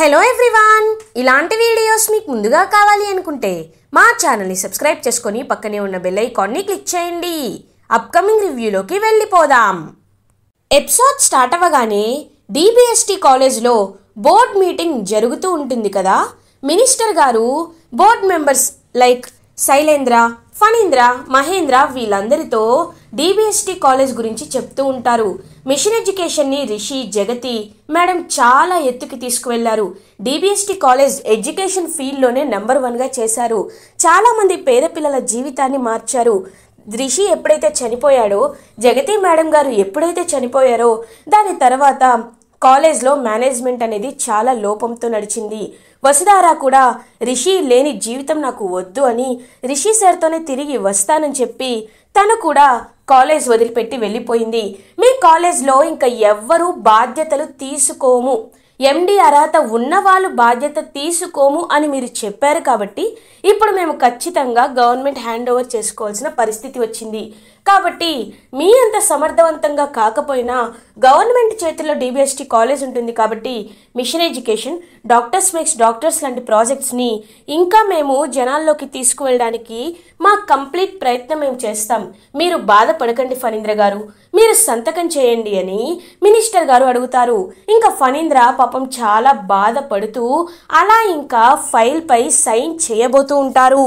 Hello everyone, ఇలాంటి videos మీకు ముందుగా కావాలి అనుకుంటే మా ఛానల్ని సబ్స్క్రైబ్ చేసుకొని పక్కనే ఉన్న బెల్ ఐకాన్ని క్లిక్ చేయండి. అప్కమింగ్ రివ్యూలోకి వెళ్ళిపోదాం. ఎపిసోడ్ స్టార్ట్ అవ్వగానే డిబిఎస్టి కాలేజ్లో బోర్డ్ మీటింగ్ జరుగుతూ ఉంటుంది కదా. మినిస్టర్ గారు board members like Shailendra, Phanindra, Mahendra వీళ్ళందరితో డిబిఎస్టి కాలేజ్ గురించి చెప్తూ ఉంటారు. మిషన్ ఎడ్యుకేషన్ని రిషి, జగతి మేడం చాలా ఎత్తుకి తీసుకువెళ్లారు. డిబిఎస్టి కాలేజ్ ఎడ్యుకేషన్ ఫీల్డ్లోనే నెంబర్ 1గా చేశారు. చాలామంది పేద పిల్లల జీవితాన్ని మార్చారు. రిషి ఎప్పుడైతే చనిపోయాడో, జగతి మేడం గారు ఎప్పుడైతే చనిపోయారో దాని తర్వాత కాలేజ్లో మేనేజ్మెంట్ అనేది చాలా లోపంతో నడిచింది. వసుధార కూడా రిషి లేని జీవితం నాకు వద్దు అని రిషి సార్తోనే తిరిగి వస్తానని చెప్పి తను కూడా కాలేజ్ వదిలిపెట్టి వెళ్ళిపోయింది. మీ కాలేజ్లో ఇంకా ఎవ్వరూ బాధ్యతలు తీసుకోము, ఎండి అర్హత ఉన్నవాళ్ళు బాధ్యత తీసుకోము అని మీరు చెప్పారు కాబట్టి ఇప్పుడు మేము ఖచ్చితంగా గవర్నమెంట్ హ్యాండ్ ఓవర్ చేసుకోవాల్సిన పరిస్థితి వచ్చింది. కాబట్టి మీ అంత సమర్థవంతంగా కాకపోయినా గవర్నమెంట్ చేతుల్లో డిబిఎస్టి కాలేజ్ ఉంటుంది కాబట్టి mission education, doctors makes doctors లాంటి ప్రాజెక్ట్స్ని ఇంకా మేము జనాల్లోకి తీసుకువెళ్ళడానికి మా కంప్లీట్ ప్రయత్నం మేము చేస్తాం. మీరు బాధపడకండి ఫణీంద్ర గారు, మీరు సంతకం చేయండి అని మినిస్టర్ గారు అడుగుతారు. ఇంకా ఫణీంద్ర పాపం చాలా బాధపడుతూ అలా ఇంకా ఫైల్ పై సైన్ చేయబోతూ ఉంటారు.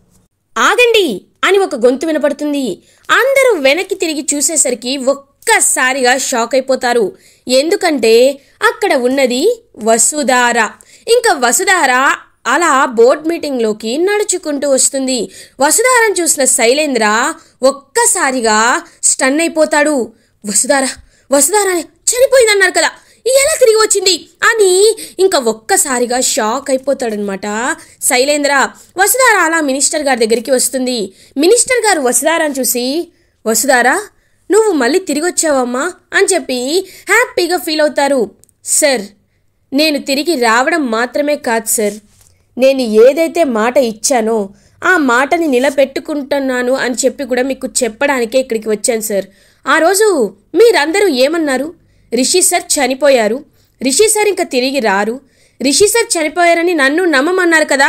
ఆగండి అని ఒక గొంతు వినపడుతుంది. అందరూ వెనక్కి తిరిగి చూసేసరికి ఒక్కసారిగా షాక్ అయిపోతారు. ఎందుకంటే అక్కడ ఉన్నది వసుధార. ఇంకా వసుధార అలా బోర్డ్ మీటింగ్లోకి నడుచుకుంటూ వస్తుంది. వసుధారను చూసిన శైలేంద్ర ఒక్కసారిగా స్టన్ అయిపోతాడు. వసుధార చనిపోయిందన్నారు కదా, ఎలా తిరిగి వచ్చింది అని ఇంకా ఒక్కసారిగా షాక్ అయిపోతాడనమాట శైలేంద్ర. వసుధార అలా మినిస్టర్ గారి దగ్గరికి వస్తుంది. మినిస్టర్ గారు వసుధారని చూసి, వసుధార నువ్వు మళ్ళీ తిరిగి వచ్చావమ్మా అని చెప్పి హ్యాపీగా ఫీల్ అవుతారు. సార్, నేను తిరిగి రావడం మాత్రమే కాదు సార్, నేను ఏదైతే మాట ఇచ్చానో ఆ మాటని నిలబెట్టుకుంటున్నాను అని చెప్పి కూడా మీకు చెప్పడానికే ఇక్కడికి వచ్చాను సార్. ఆ రోజు మీరందరూ ఏమన్నారు? రిషి సార్ చనిపోయారు, రిషి సార్ ఇంకా తిరిగి రారు, రిషి సార్ చనిపోయారని నన్ను నమ్మమన్నారు కదా.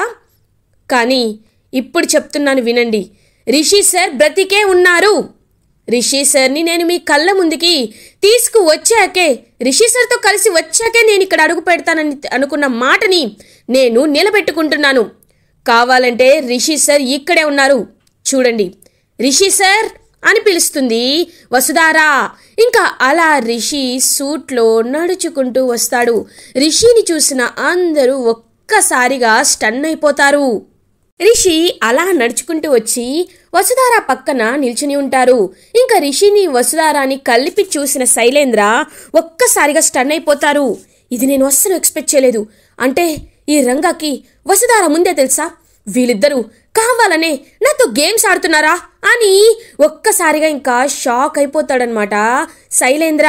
కానీ ఇప్పుడు చెప్తున్నాను వినండి, రిషి సార్ బ్రతికే ఉన్నారు. రిషి సార్ని నేను మీ కళ్ళ ముందుకి తీసుకువచ్చాకే, రిషి సార్తో కలిసి వచ్చాకే నేను ఇక్కడ అడుగు పెడతానని అనుకున్న మాటని నేను నిలబెట్టుకుంటున్నాను. కావాలంటే రిషి సార్ ఇక్కడే ఉన్నారు చూడండి, రిషి సార్ అని పిలుస్తుంది వసుధార. ఇంకా అలా రిషి సూట్లో నడుచుకుంటూ వస్తాడు. రిషిని చూసిన అందరూ ఒక్కసారిగా స్టన్ అయిపోతారు. రిషి అలా నడుచుకుంటూ వచ్చి వసుధార పక్కన నిల్చుని ఉంటారు. ఇంకా రిషిని వసుధారాని కలిపి చూసిన శైలేంద్ర ఒక్కసారిగా స్టన్ అయిపోతారు. ఇది నేను అస్సలు ఎక్స్పెక్ట్ చేయలేదు. అంటే ఈ రంగాకి వసుధార ముందే తెలుసా? వీళ్ళిద్దరూ కావాలనే నాతో గేమ్స్ ఆడుతున్నారా అని ఒక్కసారిగా ఇంకా షాక్ అయిపోతాడనమాట శైలేంద్ర.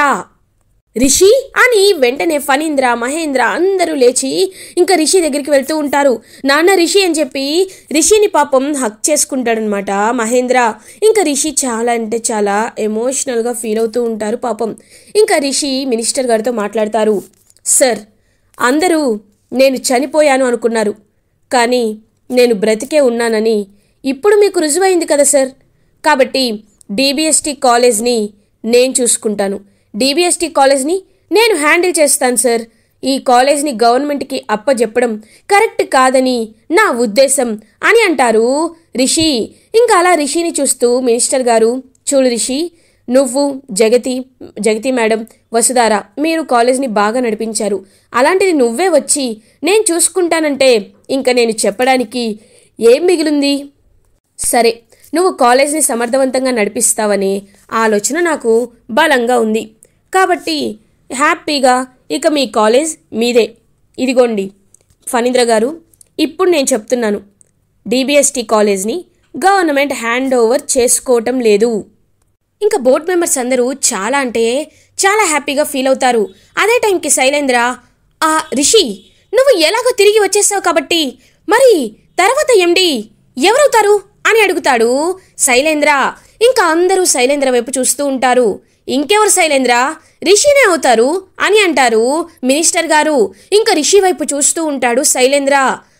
రిషి అని వెంటనే ఫణీంద్ర, మహేంద్ర అందరూ లేచి ఇంకా రిషి దగ్గరికి వెళ్తూ ఉంటారు. నాన్న రిషి అని చెప్పి రిషిని పాపం హక్ చేసుకుంటాడనమాట మహేంద్ర. ఇంకా రిషి చాలా అంటే చాలా ఎమోషనల్గా ఫీల్ అవుతూ ఉంటారు పాపం. ఇంకా రిషి మినిస్టర్ గారితో మాట్లాడతారు. సార్, అందరూ నేను చనిపోయాను అనుకున్నారు, కానీ నేను బ్రతికే ఉన్నానని ఇప్పుడు మీకు రుజువైంది కదా సార్. కాబట్టి డిబిఎస్టి కాలేజ్ని నేను చూసుకుంటాను, డిబిఎస్టి కాలేజ్ని నేను హ్యాండిల్ చేస్తాను సార్. ఈ కాలేజ్ని గవర్నమెంట్కి అప్పజెప్పడం కరెక్ట్ కాదని నా ఉద్దేశం అని అంటారు రిషి. ఇంకా అలా రిషిని చూస్తూ మినిస్టర్ గారు, చూడు రిషి, నువ్వు, జగతి మేడం, వసుధార మీరు కాలేజ్ని బాగా నడిపించారు. అలాంటిది నువ్వే వచ్చి నేను చూసుకుంటానంటే ఇంకా నేను చెప్పడానికి ఏం మిగిలింది? సరే, నువ్వు కాలేజ్ని సమర్థవంతంగా నడిపిస్తావనే ఆలోచన నాకు బలంగా ఉంది. కాబట్టి హ్యాపీగా ఇక మీ కాలేజ్ మీదే. ఇదిగోండి ఫణీంద్ర గారు, ఇప్పుడు నేను చెప్తున్నాను, డిబిఎస్టి కాలేజ్ని గవర్నమెంట్ హ్యాండ్ ఓవర్ చేసుకోవటం లేదు. ఇంకా బోర్డ్ మెంబర్స్ అందరూ చాలా అంటే చాలా హ్యాపీగా ఫీల్ అవుతారు. అదే టైంకి శైలేంద్ర, రిషి నువ్వు ఎలాగో తిరిగి వచ్చేసావు కాబట్టి మరి తర్వాత ఎండి ఎవరవుతారు అని అడుగుతాడు శైలేంద్ర. ఇంకా అందరూ శైలేంద్ర వైపు చూస్తూ ఉంటారు. ఇంకెవరు శైలేంద్ర, రిషినే అవుతారు అని అంటారు మినిస్టర్ గారు. ఇంకా రిషి వైపు చూస్తూ ఉంటాడు శైలేంద్ర.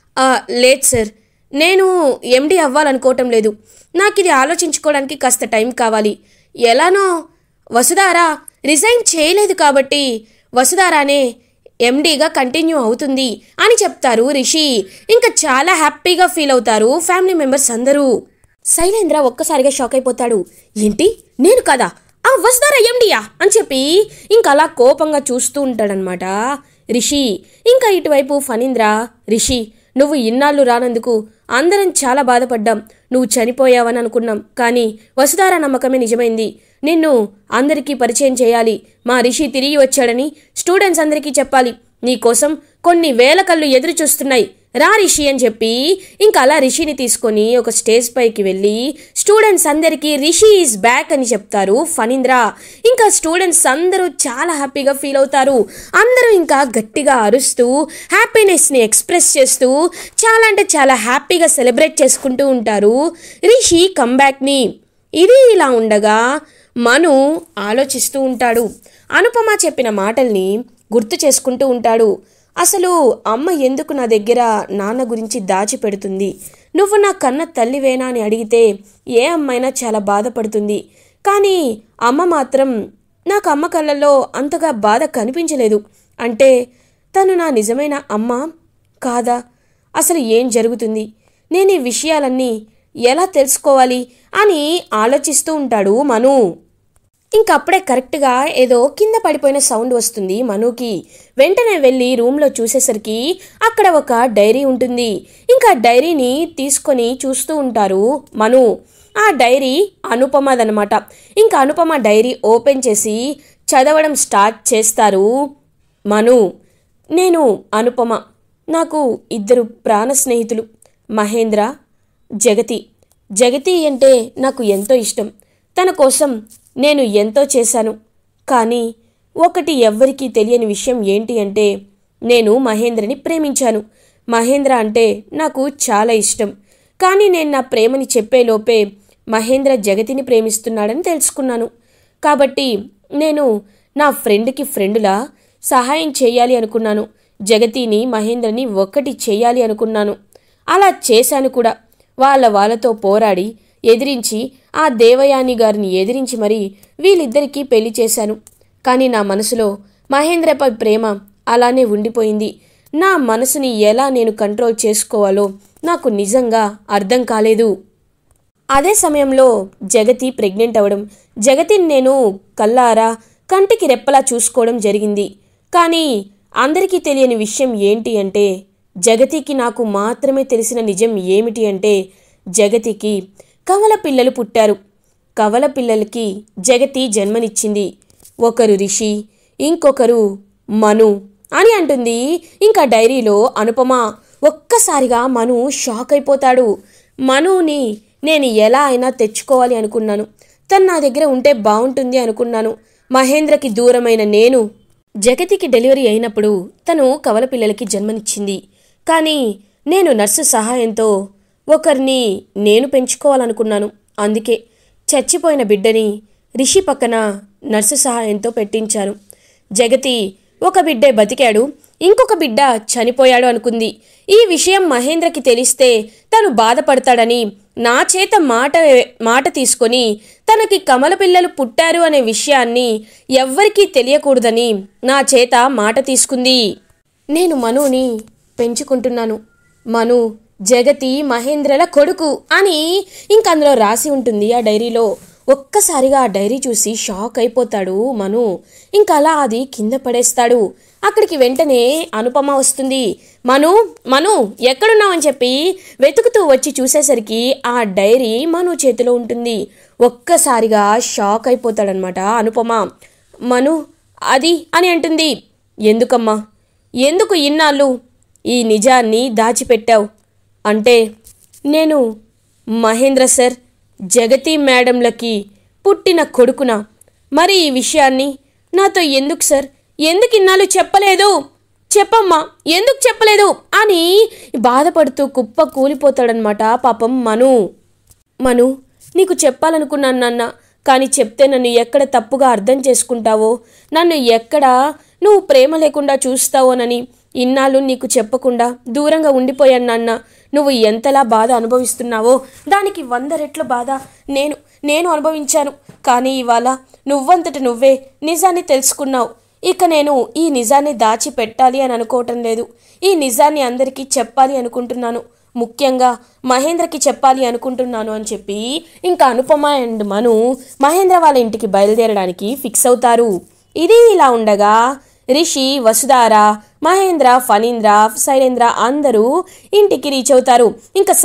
లేదు సార్, నేను ఎండి అవ్వాలనుకోవటం లేదు. నాకు ఇది ఆలోచించుకోవడానికి కాస్త టైం కావాలి. ఎలానో వసుధారా రిజైన్ చేయలేదు కాబట్టి వసుధారానే ఎండీగా కంటిన్యూ అవుతుంది అని చెప్తారు రిషి. ఇంకా చాలా హ్యాపీగా ఫీల్ అవుతారు ఫ్యామిలీ మెంబర్స్ అందరూ. శైలేంద్ర ఒక్కసారిగా షాక్ అయిపోతాడు. ఏంటి, నేను కదా ఆ వసుధారా ఎండియా అని చెప్పి ఇంకా అలా కోపంగా చూస్తూ ఉంటాడనమాట రిషి. ఇంకా ఇటువైపు ఫణీంద్ర, రిషి నువ్వు ఇన్నాళ్ళు రానందుకు అందరం చాలా బాధపడ్డాం. నువ్వు చనిపోయావని అనుకున్నాం, కానీ వసుధారా నమ్మకమే నిజమైంది. నిన్ను అందరికీ పరిచయం చేయాలి. మా రిషి తిరిగి వచ్చాడని స్టూడెంట్స్ అందరికీ చెప్పాలి. నీకోసం కొన్ని వేల కళ్ళు ఎదురు చూస్తున్నాయి, రా రిషి అని చెప్పి ఇంకా అలా రిషిని తీసుకొని ఒక స్టేజ్ పైకి వెళ్ళి స్టూడెంట్స్ అందరికీ రిషి ఈజ్ బ్యాక్ అని చెప్తారు ఫణీంద్ర. ఇంకా స్టూడెంట్స్ అందరూ చాలా హ్యాపీగా ఫీల్ అవుతారు. అందరూ ఇంకా గట్టిగా అరుస్తూ హ్యాపీనెస్ని ఎక్స్ప్రెస్ చేస్తూ చాలా అంటే చాలా హ్యాపీగా సెలబ్రేట్ చేసుకుంటూ ఉంటారు రిషి కంబ్యాక్ని. ఇది ఇలా ఉండగా మను ఆలోచిస్తూ ఉంటాడు. అనుపమ చెప్పిన మాటల్ని గుర్తు చేసుకుంటూ ఉంటాడు. అసలు అమ్మ ఎందుకు నా దగ్గర నాన్న గురించి దాచిపెడుతుంది? నువ్వు నా కన్న తల్లివేనా అని అడిగితే ఏ అమ్మైనా చాలా బాధపడుతుంది. కానీ అమ్మ మాత్రం నాకు అమ్మ కళ్ళల్లో అంతగా బాధ కనిపించలేదు. అంటే తను నా నిజమైన అమ్మ కాదా? అసలు ఏం జరుగుతుంది? నేను ఈ విషయాలన్నీ ఎలా తెలుసుకోవాలి అని ఆలోచిస్తూ ఉంటాడు మను. ఇంకప్పుడే కరెక్ట్గా ఏదో కింద పడిపోయిన సౌండ్ వస్తుంది మనుకి. వెంటనే వెళ్ళి రూమ్లో చూసేసరికి అక్కడ ఒక డైరీ ఉంటుంది. ఇంకా డైరీని తీసుకొని చూస్తూ ఉంటారు మను. ఆ డైరీ అనుపమదనమాట. ఇంకా అనుపమ డైరీ ఓపెన్ చేసి చదవడం స్టార్ట్ చేస్తారు మను. నేను అనుపమ, నాకు 2 ప్రాణ స్నేహితులు, మహేంద్ర, జగతి. జగతి అంటే నాకు ఎంతో ఇష్టం. తన కోసం నేను ఎంతో చేశాను. కానీ ఒకటి ఎవ్వరికీ తెలియని విషయం ఏంటి అంటే నేను మహేంద్రని ప్రేమించాను. మహేంద్ర అంటే నాకు చాలా ఇష్టం. కానీ నేను నా ప్రేమని చెప్పేలోపే మహేంద్ర జగతిని ప్రేమిస్తున్నాడని తెలుసుకున్నాను. కాబట్టి నేను నా ఫ్రెండ్కి ఫ్రెండులా సహాయం చేయాలి అనుకున్నాను. జగతిని మహేంద్రని ఒక్కటి చేయాలి అనుకున్నాను. అలా చేశాను కూడా. వాళ్ళతో పోరాడి ఎదిరించి ఆ దేవయాని గారిని ఎదిరించి మరీ వీళ్ళిద్దరికీ పెళ్లి చేశాను. కానీ నా మనసులో మహేంద్రపై ప్రేమ అలానే ఉండిపోయింది. నా మనసుని ఎలా నేను కంట్రోల్ చేసుకోవాలో నాకు నిజంగా అర్థం కాలేదు. అదే సమయంలో జగతి ప్రెగ్నెంట్ అవ్వడం, జగతిని నేను కల్లారా కంటికి రెప్పలా చూసుకోవడం జరిగింది. కానీ అందరికీ తెలియని విషయం ఏంటి అంటే జగతికి నాకు మాత్రమే తెలిసిన నిజం ఏమిటి అంటే జగతికి కవల పిల్లలు పుట్టారు. కవల పిల్లలకి జగతి జన్మనిచ్చింది. ఒకరు రిషి, ఇంకొకరు మను అని అంటుంది ఇంకా డైరీలో అనుపమ. ఒక్కసారిగా మను షాక్ అయిపోతాడు. మనుని నేను ఎలా అయినా తెచ్చుకోవాలి అనుకున్నాను. తను నా దగ్గర ఉంటే బాగుంటుంది అనుకున్నాను. మహేంద్రకి దూరమైన నేను జగతికి డెలివరీ అయినప్పుడు తను కవల పిల్లలకి జన్మనిచ్చింది. కానీ నేను నర్సు సహాయంతో ఒకరిని నేను పెంచుకోవాలనుకున్నాను. అందుకే చచ్చిపోయిన బిడ్డని రిషి పక్కన నర్సు సహాయంతో పెట్టించాను. జగతి ఒక బిడ్డే బతికాడు, ఇంకొక బిడ్డ చనిపోయాడు అనుకుంది. ఈ విషయం మహేంద్రకి తెలిస్తే తను బాధపడతాడని నా చేత మాట తీసుకొని తనకి కమల పిల్లలు పుట్టారు అనే విషయాన్ని ఎవ్వరికీ తెలియకూడదని నా చేత మాట తీసుకుంది. నేను మనుని పెంచుకుంటున్నాను. మను జగతి మహేంద్రల కొడుకు అని ఇంకందులో రాసి ఉంటుంది ఆ డైరీలో. ఒక్కసారిగా ఆ డైరీ చూసి షాక్ అయిపోతాడు మను. ఇంకా అలా అది కింద పడేస్తాడు. అక్కడికి వెంటనే అనుపమ వస్తుంది. మను మను ఎక్కడున్నావు అని చెప్పి వెతుకుతూ వచ్చి చూసేసరికి ఆ డైరీ మను చేతిలో ఉంటుంది. ఒక్కసారిగా షాక్ అయిపోతాడనమాట అనుపమ. మను అది అని అంటుంది. ఎందుకమ్మా, ఎందుకు ఇన్నాళ్ళు ఈ నిజాన్ని దాచిపెట్టావు అంటే నేను మహేంద్ర సార్, జగతి మేడంలకి పుట్టిన కొడుకునా? మరి ఈ విషయాన్ని నాతో ఎందుకు సార్, ఎందుకు ఇన్నాళ్ళు చెప్పలేదు? చెప్పమ్మా, ఎందుకు చెప్పలేదు అని బాధపడుతూ కుప్ప కూలిపోతాడనమాట పాపం మను. మను నీకు చెప్పాలనుకున్నాను నాన్న, కానీ చెప్తే నన్ను ఎక్కడ తప్పుగా అర్థం చేసుకుంటావో, నన్ను ఎక్కడ నువ్వు ప్రేమ లేకుండా చూస్తావోనని ఇన్నాళ్ళు నీకు చెప్పకుండా దూరంగా ఉండిపోయాను నాన్న. నువ్వు ఎంతలా బాధ అనుభవిస్తున్నావో దానికి 100 రెట్ల బాధ నేను అనుభవించాను. కానీ ఇవాళ నువ్వంతట నువ్వే నిజాన్ని తెలుసుకున్నావు. ఇక నేను ఈ నిజాన్ని దాచి పెట్టాలి అని అనుకోవటం లేదు. ఈ నిజాన్ని అందరికీ చెప్పాలి అనుకుంటున్నాను. ముఖ్యంగా మహేంద్రకి చెప్పాలి అనుకుంటున్నాను అని చెప్పి ఇంకా అనుపమ అండ్ మను మహేంద్ర వాళ్ళ ఇంటికి బయలుదేరడానికి ఫిక్స్ అవుతారు. ఇది ఇలా ఉండగా రిషి, వసుధార, మహేంద్ర, ఫణీంద్ర, శైలేంద్ర అందరూ ఇంటికి రీచ్ అవుతారు. ఇంకా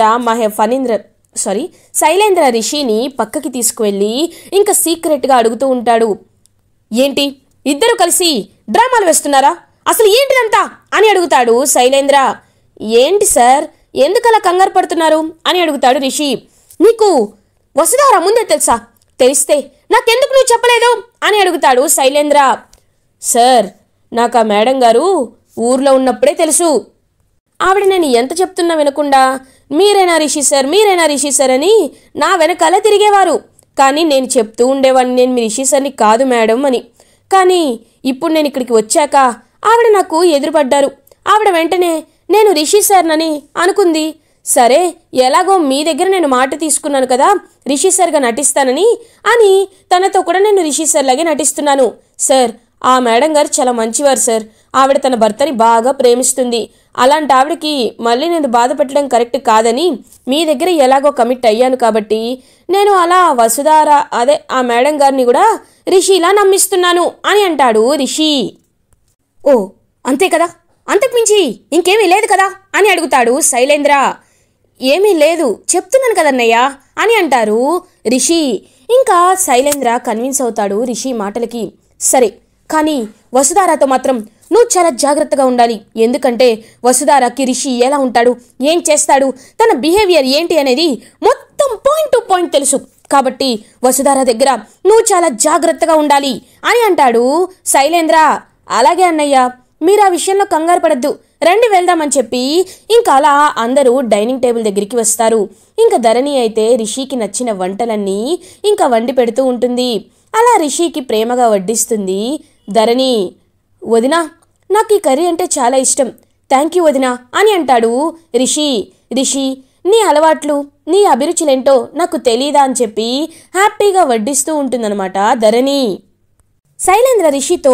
శైలేంద్ర రిషిని పక్కకి తీసుకువెళ్ళి ఇంకా సీక్రెట్గా అడుగుతూ ఉంటాడు. ఏంటి ఇద్దరు కలిసి డ్రామాలు వేస్తున్నారా? అసలు ఏంటిదంతా అని అడుగుతాడు శైలేంద్ర. ఏంటి సార్, ఎందుకలా కంగారు పడుతున్నారు అని అడుగుతాడు రిషి. నీకు వసుధార ముందే తెలుసా? తెలిస్తే నాకెందుకు నువ్వు చెప్పలేదు అని అడుగుతాడు శైలేంద్ర. సార్, నాకు ఆ మేడం గారు ఊర్లో ఉన్నప్పుడే తెలుసు. ఆవిడ నేను ఎంత చెప్తున్నా వినకుండా మీరేనా రిషి సార్ అని నా వెనకాలే తిరిగేవారు. కానీ నేను చెప్తూ ఉండేవాడిని, నేను మీ రిషి సార్ని కాదు మేడం అని. కానీ ఇప్పుడు నేను ఇక్కడికి వచ్చాక ఆవిడ నాకు ఎదురుపడ్డారు. ఆవిడ వెంటనే నేను రిషి సార్నని అనుకుంది. సరే, ఎలాగో మీ దగ్గర నేను మాట తీసుకున్నాను కదా రిషి సార్గా నటిస్తానని అని తనతో కూడా నేను రిషి సార్ లాగే నటిస్తున్నాను. సార్, ఆ మేడం గారు చాలా మంచివారు సార్. ఆవిడ తన భర్తని బాగా ప్రేమిస్తుంది. అలాంటి ఆవిడకి మళ్ళీ నేను బాధ పెట్టడం కరెక్ట్ కాదని మీ దగ్గర ఎలాగో కమిట్ అయ్యాను కాబట్టి నేను అలా వసుధార ఆ మేడం గారిని కూడా రిషిలా నమ్మిస్తున్నాను అని అంటాడు రిషి. ఓ అంతే కదా, అంతకుమించి ఇంకేమీ లేదు కదా అని అడుగుతాడు శైలేంద్ర. ఏమీ లేదు చెప్తున్నాను కదన్నయ్య అని అంటారు రిషి. ఇంకా శైలేంద్ర కన్విన్స్ అవుతాడు రిషి మాటలకి. సరే, కానీ వసుధారతో మాత్రం నువ్వు చాలా జాగ్రత్తగా ఉండాలి. ఎందుకంటే వసుధారకి రిషి ఎలా ఉంటాడు, ఏం చేస్తాడు, తన బిహేవియర్ ఏంటి అనేది మొత్తం పాయింట్ టు పాయింట్ తెలుసు. కాబట్టి వసుధార దగ్గర నువ్వు చాలా జాగ్రత్తగా ఉండాలి అని అంటాడు శైలేంద్ర. అలాగే అన్నయ్య, మీరు ఆ విషయంలో కంగారు పడద్దు, రండి వెళ్దామని చెప్పి ఇంకా అలా అందరూ డైనింగ్ టేబుల్ దగ్గరికి వస్తారు. ఇంకా ధరణి అయితే రిషికి నచ్చిన వంటలన్నీ ఇంకా వండి పెడుతూ ఉంటుంది. అలా రిషికి ప్రేమగా వడ్డిస్తుంది ధరణి. వదినా, నాకు ఈ కర్రీ అంటే చాలా ఇష్టం, థ్యాంక్ యూ వదినా అని అంటాడు రిషి. నీ అలవాట్లు, నీ అభిరుచులేంటో నాకు తెలీదా అని చెప్పి హ్యాపీగా వడ్డిస్తూ ఉంటుందన్నమాట ధరణి. శైలేంద్ర రిషితో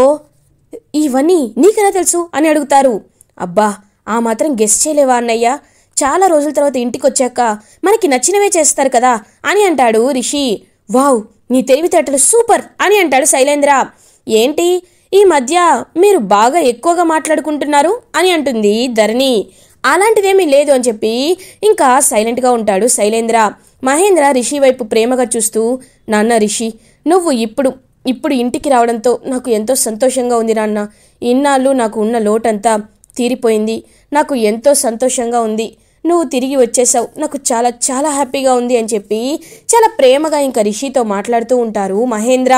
ఇవన్నీ నీకెలా తెలుసు అని అడుగుతారు. అబ్బా, ఆ మాత్రం గెస్ చేయలేవా అన్నయ్య? చాలా రోజుల తర్వాత ఇంటికి వచ్చాక మనకి నచ్చినవే చేస్తారు కదా అని అంటాడు రిషి. వావ్, నీ తెలివితేటలు సూపర్ అని అంటాడు శైలేంద్ర. ఏంటి ఈ మధ్య మీరు బాగా ఎక్కువగా మాట్లాడుకుంటున్నారు అని అంటుంది ధరణి. అలాంటిదేమీ లేదు అని చెప్పి ఇంకా సైలెంట్గా ఉంటాడు శైలేంద్ర. మహేంద్ర రిషి వైపు ప్రేమగా చూస్తూ, నాన్న రిషి, నువ్వు ఇప్పుడు ఇంటికి రావడంతో నాకు ఎంతో సంతోషంగా ఉంది నాన్న. ఇన్నాళ్ళు నాకు ఉన్న లోటంతా తీరిపోయింది. నాకు ఎంతో సంతోషంగా ఉంది. నువ్వు తిరిగి వచ్చేసావు, నాకు చాలా చాలా హ్యాపీగా ఉంది అని చెప్పి చాలా ప్రేమగా ఇంకా రిషితో మాట్లాడుతూ ఉంటారు మహేంద్ర.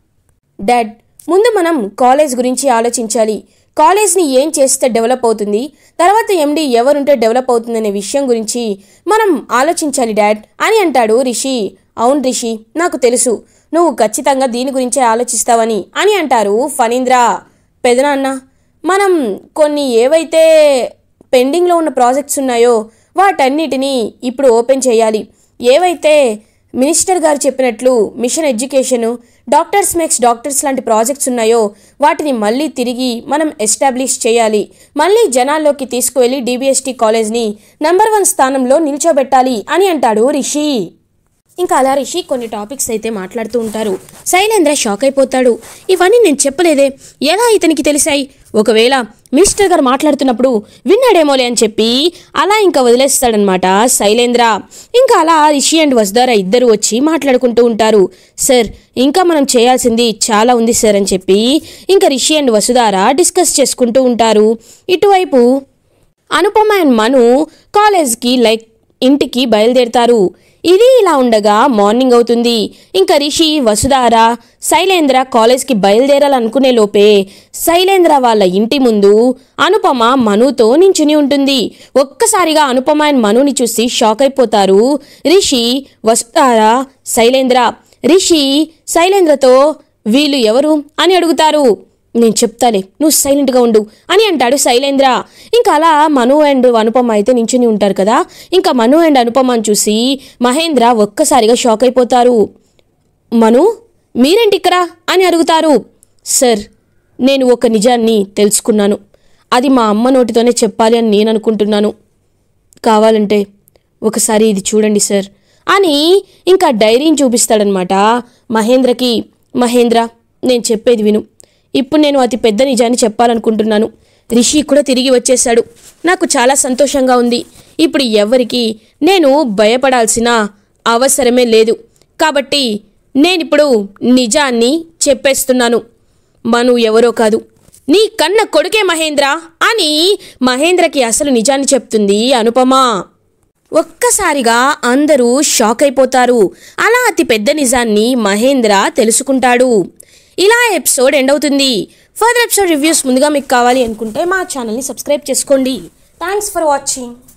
డాడ్, ముందు మనం కాలేజ్ గురించి ఆలోచించాలి. కాలేజ్ని ఏం చేస్తే డెవలప్ అవుతుంది, తర్వాత ఎండి ఎవరుంటే డెవలప్ అవుతుందనే విషయం గురించి మనం ఆలోచించాలి డాడ్ అని అంటాడు రిషి. అవును రిషి, నాకు తెలుసు నువ్వు ఖచ్చితంగా దీని గురించే ఆలోచిస్తావని అని అంటారు ఫణీంద్ర. పెదనాన్న, మనం కొన్ని ఏవైతే పెండింగ్లో ఉన్న ప్రాజెక్ట్స్ ఉన్నాయో వాటన్నిటినీ ఇప్పుడు ఓపెన్ చేయాలి. ఏవైతే మినిస్టర్ గారు చెప్పినట్లు mission education, doctors makes doctors లాంటి ప్రాజెక్ట్స్ ఉన్నాయో వాటిని మళ్ళీ తిరిగి మనం ఎస్టాబ్లిష్ చేయాలి. మళ్ళీ జనాల్లోకి తీసుకువెళ్ళి DBST కాలేజ్ని నంబర్ 1 స్థానంలో నిల్చోబెట్టాలి అని అంటాడు రిషి. ఇంకా అలా రిషి కొన్ని టాపిక్స్ అయితే మాట్లాడుతూ ఉంటారు. శైలేంద్ర షాక్ అయిపోతాడు. ఇవన్నీ నేను చెప్పలేదే, ఎలా ఇతనికి తెలిసాయి? ఒకవేళ మినిస్టర్ గారు మాట్లాడుతున్నప్పుడు విన్నాడేమోలే అని చెప్పి అలా ఇంకా వదిలేస్తాడనమాట శైలేంద్ర. ఇంకా అలా రిషి అండ్ వసుధార ఇద్దరు వచ్చి మాట్లాడుకుంటూ ఉంటారు. సార్, ఇంకా మనం చేయాల్సింది చాలా ఉంది సార్ అని చెప్పి ఇంకా రిషి అండ్ వసుధార డిస్కస్ చేసుకుంటూ ఉంటారు. ఇటువైపు అనుపమ అండ్ మను కాలేజ్కి ఇంటికి బయలుదేరుతారు. ఇది ఇలా ఉండగా మార్నింగ్ అవుతుంది. ఇంకా రిషి, వసుధార, శైలేంద్ర కాలేజ్కి బయలుదేరాలనుకునే లోపే శైలేంద్ర వాళ్ళ ఇంటి ముందు అనుపమ మనుతో నించుని ఉంటుంది. ఒక్కసారిగా అనుపమ అండ్ మనుని చూసి షాక్ అయిపోతారు రిషి, వసుధార, శైలేంద్ర. రిషి శైలేంద్రతో వీళ్ళు ఎవరు అని అడుగుతారు. నేను చెప్తాలే, నువ్వు సైలెంట్గా ఉండు అని అంటాడు శైలేంద్ర. ఇంకా అలా మను అండ్ అనుపమ అయితే నించుని ఉంటారు కదా. ఇంకా మను అండ్ అనుపమని చూసి మహేంద్ర ఒక్కసారిగా షాక్ అయిపోతారు. మను, మీరేంటి ఇక్కడ అని అడుగుతారు. సార్, నేను ఒక నిజాన్ని తెలుసుకున్నాను. అది మా అమ్మ నోటితోనే చెప్పాలి అని నేను అనుకుంటున్నాను. కావాలంటే ఒకసారి ఇది చూడండి సార్ అని ఇంకా డైరీని చూపిస్తాడనమాట మహేంద్రకి. మహేంద్ర, నేను చెప్పేది విను. ఇప్పుడు నేను అతి పెద్ద నిజాన్ని చెప్పాలనుకుంటున్నాను. రిషి కూడా తిరిగి వచ్చేశాడు. నాకు చాలా సంతోషంగా ఉంది. ఇప్పుడు ఎవరికి నేను భయపడాల్సిన అవసరమే లేదు. కాబట్టి నేనిప్పుడు నిజాన్ని చెప్పేస్తున్నాను. మను ఎవరో కాదు, నీ కన్న కొడుకే మహేంద్ర అని మహేంద్రకి అసలు నిజాన్ని చెప్తుంది అనుపమ. ఒక్కసారిగా అందరూ షాక్ అయిపోతారు. అలా అతి పెద్ద నిజాన్ని మహేంద్ర తెలుసుకుంటాడు. ఇలా ఎపిసోడ్ ఎండ్ అవుతుంది. ఫర్దర్ ఎపిసోడ్ రివ్యూస్ ముందుగా మీకు కావాలి అనుకుంటే మా ఛానల్ని సబ్స్క్రైబ్ చేసుకోండి. Thanks for watching.